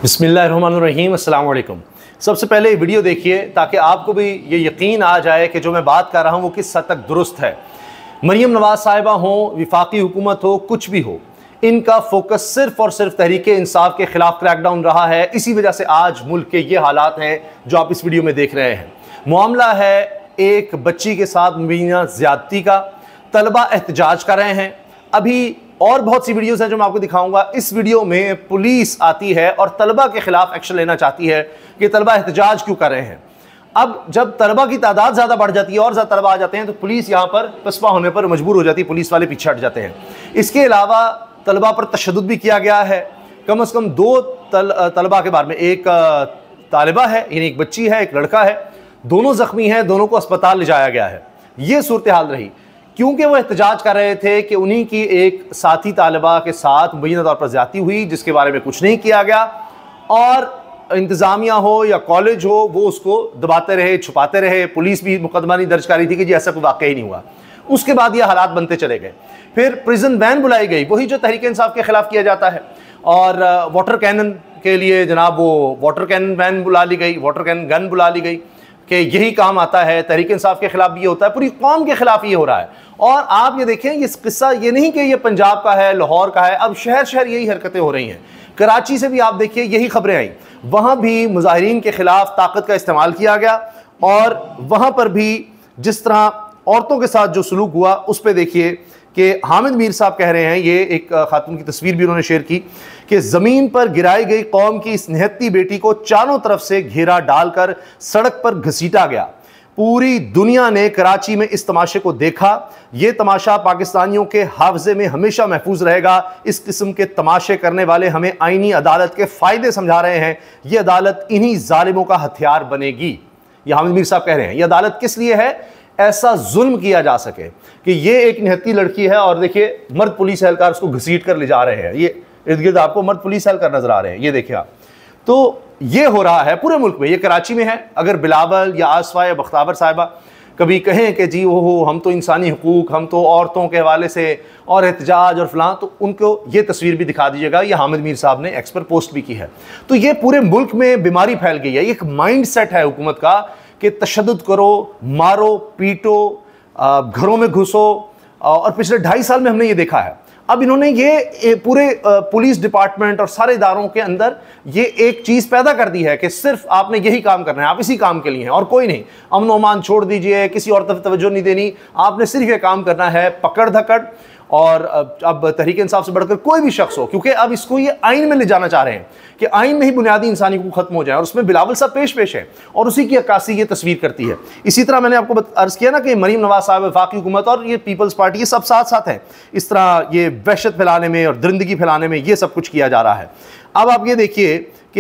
बिस्मिल्लाहिर्रहमानिर्रहीम, अस्सलाम वालेकुम। सबसे पहले ये वीडियो देखिए ताकि आपको भी ये यकीन आ जाए कि जो मैं बात कर रहा हूँ वो किस हद तक दुरुस्त है। मरीम नवाज साहिबा हो, विफाकी हुकूमत हो, कुछ भी हो, इनका फोकस सिर्फ और सिर्फ तहरीक इंसाफ के खिलाफ क्रैकडाउन रहा है। इसी वजह से आज मुल्क के ये हालात हैं जो आप इस वीडियो में देख रहे हैं। मामला है एक बच्ची के साथ मुबीना ज्यादती का। तलबा एहतजाज कर रहे हैं। अभी और बहुत सी वीडियोस हैं जो मैं आपको दिखाऊंगा। इस वीडियो में पुलिस आती है और तलबा के खिलाफ एक्शन लेना चाहती है कि तलबा एहतजाज क्यों कर रहे हैं। अब जब तलबा की तादाद ज़्यादा बढ़ जाती है और ज़्यादा तलबा आ जाते हैं तो पुलिस यहाँ पर पसपा होने पर मजबूर हो जाती है, पुलिस वाले पीछे हट जाते हैं। इसके अलावा तलबा पर तशद्दुद भी किया गया है। कम से कम दो तलबा के बारे में, एक तालिबा है यानी एक बच्ची है, एक लड़का है, दोनों ज़ख्मी हैं, दोनों को अस्पताल ले जाया गया है। ये सूरत हाल रही क्योंकि वो एहतजाज कर रहे थे कि उन्हीं की एक साथी तालिबा के साथ मुबैना तौर पर ज़्यादती हुई जिसके बारे में कुछ नहीं किया गया, और इंतज़ामिया हो या कॉलेज हो वो उसको दबाते रहे, छुपाते रहे। पुलिस भी मुकदमा नहीं दर्ज करी थी कि जी ऐसा कोई वाक़या ही नहीं हुआ। उसके बाद ये हालात बनते चले गए। फिर प्रिजन वैन बुलाई गई, वही जो तहरीक इंसाफ के खिलाफ किया जाता है, और वाटर कैनन के लिए जनाब वो वाटर कैनन वैन बुला ली गई, वाटर कैनन गन बुला ली गई कि यही काम आता है। तहरीक इंसाफ के खिलाफ भी ये होता है, पूरी कौम के खिलाफ ये हो रहा है। और आप ये देखें, ये किस्सा ये नहीं कि ये पंजाब का है, लाहौर का है, अब शहर शहर यही हरकतें हो रही हैं। कराची से भी आप देखिए यही खबरें आई, वहाँ भी मुजाहिरीन के खिलाफ ताकत का इस्तेमाल किया गया, और वहाँ पर भी जिस तरह औरतों के साथ जो सलूक हुआ उस पर देखिए कि हामिद मीर साहब कह रहे हैं, ये एक खातून की तस्वीर भी उन्होंने शेयर की कि ज़मीन पर गिराई गई कौम की इस निहत्ती बेटी को चारों तरफ से घेरा डालकर सड़क पर घसीटा गया। पूरी दुनिया ने कराची में इस तमाशे को देखा। ये तमाशा पाकिस्तानियों के हाफजे में हमेशा महफूज रहेगा। इस किस्म के तमाशे करने वाले हमें आईनी अदालत के फ़ायदे समझा रहे हैं। ये अदालत इन्हीं जालिमों का हथियार बनेगी। ये हामिद मीर साहब कह रहे हैं। ये अदालत किस लिए है? ऐसा जुल्म किया जा सके कि ये एक निहत्ती लड़की है और देखिए मर्द पुलिस एहलकार उसको घसीट कर ले जा रहे हैं। ये इर्द गिर्द आपको मर्द पुलिस एहलकार नजर आ रहे हैं, ये देखिए आप। तो ये हो रहा है पूरे मुल्क में। ये कराची में है। अगर बिलावल या आसफा या बख्ताबर साहिबा कभी कहें कि जी वो हम तो इंसानी हुकूक, हम तो औरतों के हवाले से और एहतजाज और फलां, तो उनको ये तस्वीर भी दिखा दीजिएगा। ये हामिद मीर साहब ने एक्स पर पोस्ट भी की है। तो ये पूरे मुल्क में बीमारी फैल गई है। एक माइंड सेट है हुकूमत का कि तशद्दुद करो, मारो, पीटो, घरों में घुसो, और पिछले 2.5 साल में हमने ये देखा है। अब इन्होंने ये पूरे पुलिस डिपार्टमेंट और सारे इदारों के अंदर ये एक चीज़ पैदा कर दी है कि सिर्फ आपने यही काम करना है, आप इसी काम के लिए हैं और कोई नहीं। अमन व अमान छोड़ दीजिए, किसी और तरफ तवज्जो नहीं देनी, आपने सिर्फ ये काम करना है, पकड़ धकड़। और अब तहरीक इंसाफ से बढ़कर कोई भी शख्स हो, क्योंकि अब इसको ये आइन में ले जाना चाह रहे हैं कि आइन में ही बुनियादी इंसानी को खत्म हो जाए, और उसमें बिलावल साहब पेश है और उसी की अक्कासी ये तस्वीर करती है। इसी तरह मैंने आपको अर्ज किया ना कि मरीम नवाज साहब, वफाकी हुकूमत और ये पीपल्स पार्टी, ये सब साथ साथ हैं। इस तरह ये वहशत फैलाने में और दरिंदगी फैलाने में ये सब कुछ किया जा रहा है। अब आप ये देखिए कि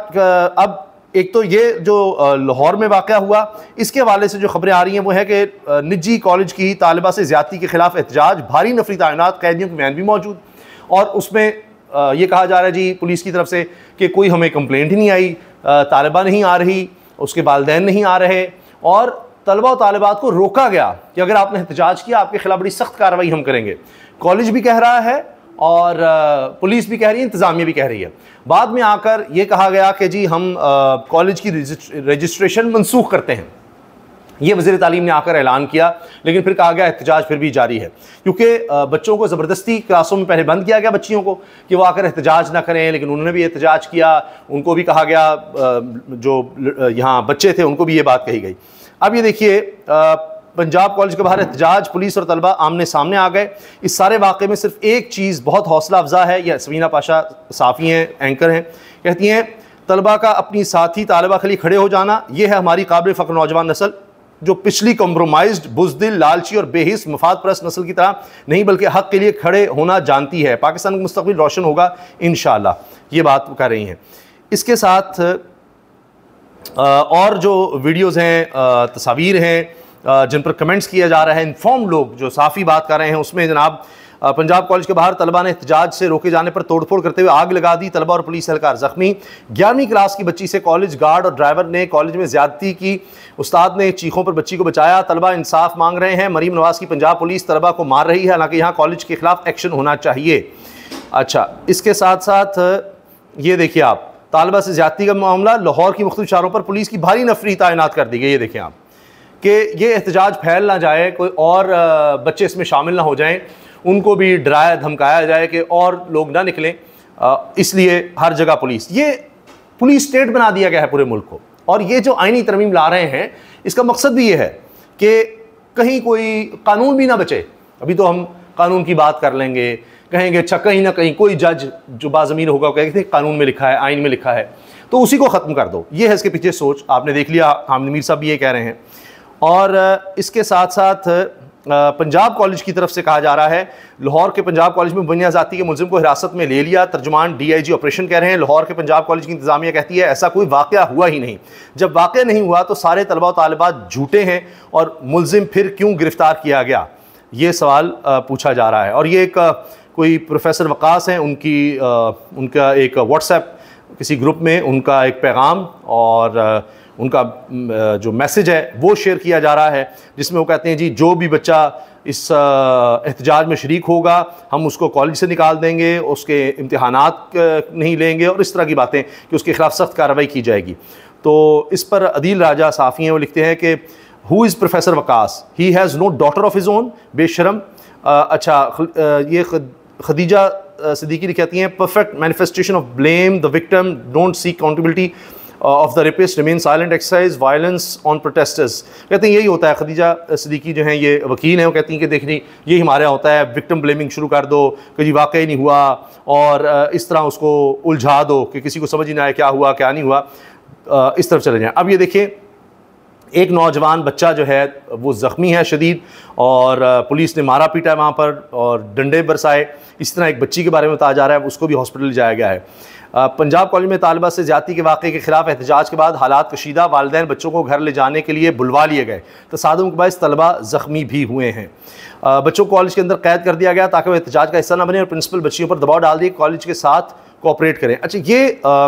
अब एक तो ये जो लाहौर में वाक़या हुआ, इसके हवाले से जो खबरें आ रही हैं वो है कि निजी कॉलेज की तालिबा से ज़्यादती के खिलाफ एहतजाज, भारी नफरी तैनात, कैदियों की वैन भी मौजूद, और उसमें ये कहा जा रहा है जी पुलिस की तरफ से कि कोई हमें कंप्लेंट ही नहीं आई, तालिबा नहीं आ रही, उसके वालिदैन नहीं आ रहे, और तलबा और तालिबात को रोका गया कि अगर आपने एहतजाज किया आपके खिलाफ बड़ी सख्त कार्रवाई हम करेंगे। कॉलेज भी कह रहा है और पुलिस भी कह रही है, इंतज़ामिया भी कह रही है। बाद में आकर ये कहा गया कि जी हम कॉलेज की रजिस्ट्रेशन मनसूख करते हैं। ये वज़ीर तालीम ने आकर ऐलान किया, लेकिन फिर कहा गया एहतजाज फिर भी जारी है, क्योंकि बच्चों को ज़बरदस्ती क्लासों में पहले बंद किया गया बच्चियों को कि वो आकर एहतजाज ना करें, लेकिन उन्होंने भी एहतजाज किया। उनको भी कहा गया, जो यहाँ बच्चे थे उनको भी ये बात कही गई। अब ये देखिए पंजाब कॉलेज के बाहर एहतजाज, पुलिस और तलबा आमने सामने आ गए। इस सारे वाक़े में सिर्फ एक चीज़ बहुत हौसला अफजा है। यह समीना पाशा साफ़ी हैं, एंकर हैं, कहती हैं तलबा का अपनी साथी तालिबा के लिए खड़े हो जाना, यह है हमारी काबिल फ़ख्र नौजवान नस्ल, जो पिछली कॉम्प्रोमाइज्ड, बुज़दिल, लालची और बेहिस मफाद परस्त नस्ल की तरह नहीं बल्कि हक़ के लिए खड़े होना जानती है। पाकिस्तान का मुस्तक़बिल रोशन होगा इंशाअल्लाह, ये बात कर रही हैं। इसके साथ और जो वीडियोज़ हैं, तस्वीर हैं जिन पर कमेंट्स किया जा रहा है, इन्फॉर्म लोग जो साफ़ी बात कर रहे हैं, उसमें जनाब पंजाब कॉलेज के बाहर तलबा ने एहतजाज से रोके जाने पर तोड़फोड़ करते हुए आग लगा दी, तलबा और पुलिस एहलकार जख्मी। 11वीं क्लास की बच्ची से कॉलेज गार्ड और ड्राइवर ने कॉलेज में ज्यादती की, उस्ताद ने चीखों पर बच्ची को बचाया। तलबा इंसाफ मांग रहे हैं। मरीम नवाज की पंजाब पुलिस तलबा को मार रही है, हालांकि यहाँ कॉलेज के खिलाफ एक्शन होना चाहिए। अच्छा, इसके साथ साथ ये देखिए आप तालिबा से ज़्यादती का मामला, लाहौर की मुख्तलिफ शहरों पर पुलिस की भारी नफरी तैनात कर दी गई। ये देखें आप कि ये एहतजाज फैल ना जाए, कोई और बच्चे इसमें शामिल ना हो जाएं, उनको भी डराया धमकाया जाए कि और लोग ना निकलें, इसलिए हर जगह पुलिस स्टेट बना दिया गया है पूरे मुल्क को। और ये जो आईनी तरमीम ला रहे हैं, इसका मकसद भी ये है कि कहीं कोई कानून भी ना बचे। अभी तो हम कानून की बात कर लेंगे, कहेंगे अच्छा कहीं ना कहीं कोई जज जो बाज़मीर होगा वो कहेंगे कानून में लिखा है, आइन में लिखा है, तो उसी को ख़त्म कर दो। ये है इसके पीछे सोच। आपने देख लिया, हामिद मीर साहब भी ये कह रहे हैं। और इसके साथ साथ पंजाब कॉलेज की तरफ से कहा जा रहा है, लाहौर के पंजाब कॉलेज में मुबैना ज़ाती के मुलजिम को हिरासत में ले लिया। तर्जुमान DIG ऑपरेशन कह रहे हैं। लाहौर के पंजाब कॉलेज की इंतजामिया कहती है ऐसा कोई वाक़या हुआ ही नहीं। जब वाक़या नहीं हुआ तो सारे तलबा व तालिबात झूठे हैं और मुलजिम फिर क्यों गिरफ़्तार किया गया, ये सवाल पूछा जा रहा है। और ये एक कोई प्रोफेसर वकास हैं, उनका एक व्हाट्सएप किसी ग्रुप में उनका एक पैगाम और उनका जो मैसेज है वो शेयर किया जा रहा है, जिसमें वो कहते हैं जी जो भी बच्चा इस एहतजाज में शरीक होगा हम उसको कॉलेज से निकाल देंगे, उसके इम्तिहानात नहीं लेंगे और इस तरह की बातें कि उसके खिलाफ सख्त कार्रवाई की जाएगी। तो इस पर अदील राजा साफ़ी हैं, वो लिखते हैं कि who is professor Waqas, he has no daughter of his own, बेशरम। ये खदीजा सिद्दीकी कहती हैं perfect manifestation of blame the victim, don't seek accountability of the rapist, remain silent, exercise violence on protesters. कहते हैं यही होता है। खदीजा सिद्दीकी जो हैं ये वकील हैं, वो कहती हैं कि देखिए यही हमारे यहाँ होता है, विक्टिम ब्लेमिंग शुरू कर दो कि जी वाकई नहीं हुआ और इस तरह उसको उलझा दो कि किसी को समझ ही ना आए क्या हुआ क्या नहीं हुआ, इस तरफ चले जाएँ। अब ये देखिए एक नौजवान बच्चा जो है वो ज़ख्मी है शदीद और पुलिस ने मारा पीटा वहाँ पर और डंडे बरसाए। इस तरह एक बच्ची के बारे में बताया जा रहा है, उसको भी हॉस्पिटल ले जाया गया है। पंजाब कॉलेज में तालिबा से ज़्यादती के वाक़े के खिलाफ एहतजाज के बाद हालात कशीदा, वालिदैन बच्चों को घर ले जाने के लिए बुलवा लिए गए। तसादुम के बायस तलबा ज़ख्मी भी हुए हैं। बच्चों को कॉलेज के अंदर कैद कर दिया गया ताकि वो एहतजाज का हिस्सा न बने और प्रिंसिपल बच्चियों पर दबाव डाल दिए कॉलेज के साथ कोऑपरेट करें। अच्छा, ये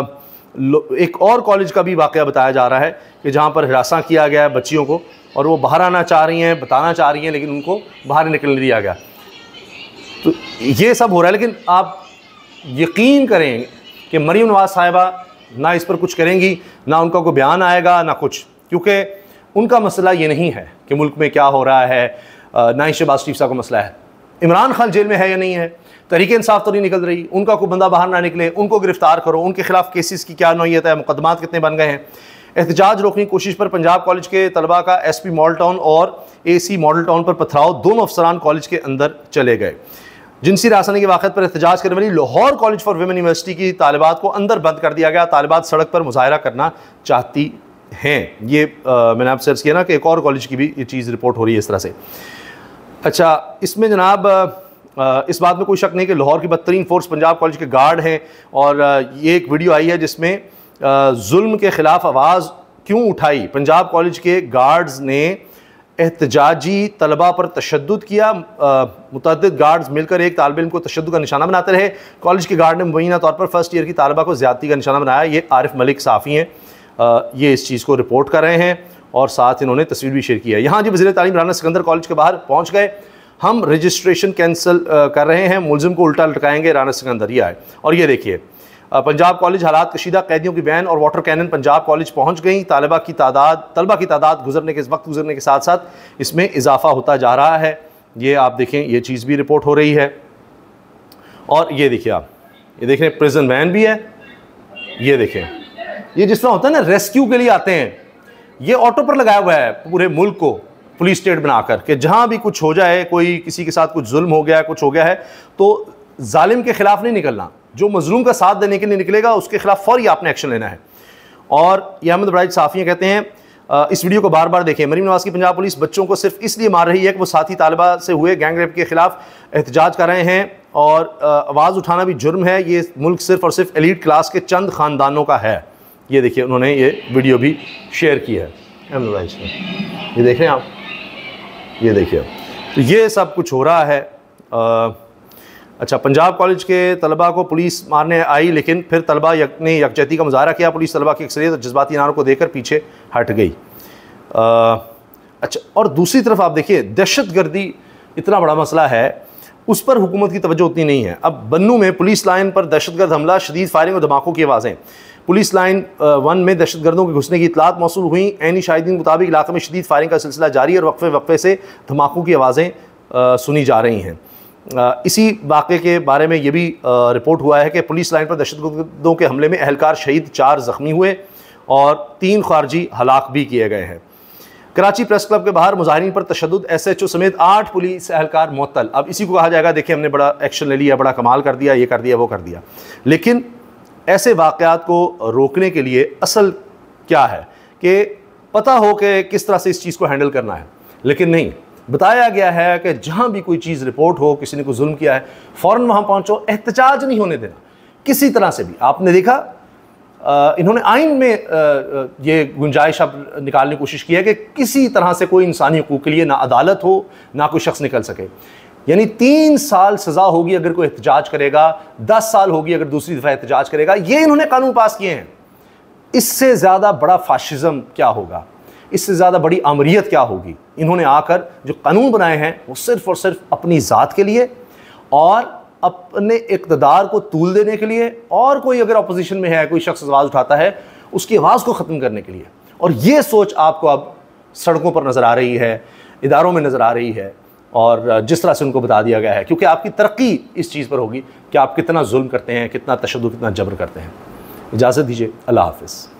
एक और कॉलेज का भी वाक़या बताया जा रहा है कि जहाँ पर हिरासा किया गया है बच्चियों को और वो बाहर आना चाह रही हैं, बताना चाह रही हैं, लेकिन उनको बाहर निकलने दिया गया। तो ये सब हो रहा है। लेकिन आप यकीन करें कि मरीम नवाज़ साहिबा ना इस पर कुछ करेंगी, ना उनका कोई बयान आएगा, ना कुछ, क्योंकि उनका मसला ये नहीं है कि मुल्क में क्या हो रहा है, ना ही शहबाज शरीफ साहब का मसला है इमरान खान जेल में है या नहीं है, तहरीक इंसाफ तो नहीं निकल रही, उनका कोई बंदा बाहर ना निकले, उनको गिरफ्तार करो, उनके खिलाफ केसेस की क्या नौयत है, मुकदमात कितने बन गए हैं। एहतजाज रोकने की कोशिश पर पंजाब कॉलेज के तलबा का SP मॉडल टाउन और AC मॉडल टाउन पर पथराव, दोनों अफसरान कॉलेज के अंदर चले गए। जिनसी रासानी के वाक़ पर एहतजाज करने वाली Lahore College for Women University की तालिबात को अंदर बंद कर दिया गया। तालिबात सड़क पर मुजाहरा करना चाहती हैं। ये मैंने आपसे अर्ज़ किया ना कि एक और कॉलेज की भी ये चीज़ रिपोर्ट हो रही है इस तरह से। अच्छा, इसमें जनाब इस बात में कोई शक नहीं कि लाहौर की बदतरीन फोर्स पंजाब कॉलेज के गार्ड हैं और ये एक वीडियो आई है जिसमें जुल्म के ख़िलाफ़ आवाज़ क्यों उठाई। पंजाब कॉलेज के गार्ड्स ने एहतजाजी तलबा पर तशद्दुद किया। मुतअद्दिद गार्ड्स मिलकर एक तालिब इल्म को तशद्दुद का निशाना बनाते रहे। कॉलेज के गार्ड ने मुबैना तौर पर फर्स्ट ईयर की तालिबा को ज़्यादती का निशाना बनाया। ये आरिफ मलिक साफ़ी हैं, ये इस चीज़ को रिपोर्ट कर रहे हैं और साथ इन्होंने तस्वीर भी शेयर की है। यहाँ जी वज़ीर तालीम राना सिकंदर कॉलेज के बाहर पहुँच गए। हम रजिस्ट्रेशन कैंसिल कर रहे हैं, मुलजिम को उल्टा लटकाएंगे, राना सिकंदर ये आए। और ये देखिए पंजाब कॉलेज हालात कशीदा, कैदियों की वैन और वाटर कैनन पंजाब कॉलेज पहुंच गई। तलबा की तादाद गुजरने के साथ साथ इसमें इजाफा होता जा रहा है। ये आप देखें, ये चीज़ भी रिपोर्ट हो रही है। और ये देखिए आप, ये देख रहे हैं प्रिजन वैन भी है। ये देखें, ये जिस तरह होता है ना रेस्क्यू के लिए आते हैं, ये ऑटो पर लगाया हुआ है पूरे मुल्क को पुलिस स्टेट बनाकर कि जहाँ भी कुछ हो जाए, कोई किसी के साथ कुछ जुल्म हो गया है, कुछ हो गया है, तो जालिम के खिलाफ नहीं निकलना, जो मजलूम का साथ देने के लिए निकलेगा उसके खिलाफ फौरी आपने एक्शन लेना है। और ये अहमद बराइज साफ़ियाँ कहते हैं, इस वीडियो को बार बार देखें। मरीम नवाज़ की पंजाब पुलिस बच्चों को सिर्फ इसलिए मार रही है कि वो साथी तालिबा से हुए गैंग रेप के खिलाफ एहतजाज कर रहे हैं और आवाज़ उठाना भी जुर्म है। ये मुल्क सिर्फ और सिर्फ एलीट क्लास के चंद ख़ानदानों का है। ये देखिए, उन्होंने ये वीडियो भी शेयर की है अहमद बराइज ने। ये देख रहे हैं आप, ये देखिए, तो ये सब कुछ हो रहा है। अच्छा, पंजाब कॉलेज के तलबा को पुलिस मारने आई, लेकिन फिर तलबा ने यकजहती का मुजाहरा किया। पुलिस तलबा की अक्सरियत और जज्बाती नारों को देकर पीछे हट गई। अच्छा, और दूसरी तरफ आप देखिए, दहशतगर्दी इतना बड़ा मसला है, उस पर हुकूमत की तवज्जो उतनी नहीं है। अब बन्नू में पुलिस लाइन पर दहशतगर्द हमला, शदीद फायरिंग और धमाकों की आवाज़ें। पुलिस लाइन 1 में दहशतगर्दों के घुसने की इतलात मौसूल हुई। ऐनी शाहिदीन के मुताबिक इलाके में शदीद फायरिंग का सिलसिला जारी और वक्फे से धमाकों की आवाज़ें सुनी जा रही हैं। इसी वाक़े के बारे में ये भी रिपोर्ट हुआ है कि पुलिस लाइन पर दहशतगर्दों के हमले में एहलकार शहीद, 4 ज़ख्मी हुए और 3 खारजी हलाक भी किए गए हैं। कराची प्रेस क्लब के बाहर मुजाहिरीन पर तशद्दुद, SHO समेत 8 पुलिस एहलकार मुअत्तल। अब इसी को कहा जाएगा देखिए हमने बड़ा एक्शन ले लिया, बड़ा कमाल कर दिया, ये कर दिया, वो कर दिया। लेकिन ऐसे वाक़यात को रोकने के लिए असल क्या है कि पता हो कि किस तरह से इस चीज़ को हैंडल करना है, लेकिन नहीं, बताया गया है कि जहाँ भी कोई चीज़ रिपोर्ट हो, किसी ने कोई जुल्म किया है, फ़ौरन वहाँ पहुँचो, एहतजाज नहीं होने देना किसी तरह से भी। आपने देखा इन्होंने आइन में ये गुंजाइश अब निकालने की कोशिश की है कि किसी तरह से कोई इंसानी हकूक़ के लिए ना अदालत हो, ना कोई शख्स निकल सके। यानी 3 साल सज़ा होगी अगर कोई एहतजाज करेगा, 10 साल होगी अगर दूसरी दफ़ा एहतजाज करेगा। ये इन्होंने कानून पास किए हैं। इससे ज़्यादा बड़ा फाशिज़म क्या होगा, इससे ज़्यादा बड़ी आमरीत क्या होगी। इन्होंने आकर जो कानून बनाए हैं वो सिर्फ़ और सिर्फ अपनी ज़ात के लिए और अपने इक़्तिदार को तूल देने के लिए, और कोई अगर अपोजिशन में है, कोई शख्स आवाज़ उठाता है, उसकी आवाज़ को ख़त्म करने के लिए। और ये सोच आपको अब सड़कों पर नज़र आ रही है, इदारों में नज़र आ रही है, और जिस तरह से उनको बता दिया गया है, क्योंकि आपकी तरक्की इस चीज़ पर होगी कि आप कितना जुल्म करते हैं, कितना तशद्दुद, कितना जबर करते हैं। इजाज़त दीजिए, अल्लाह हाफ़िज़।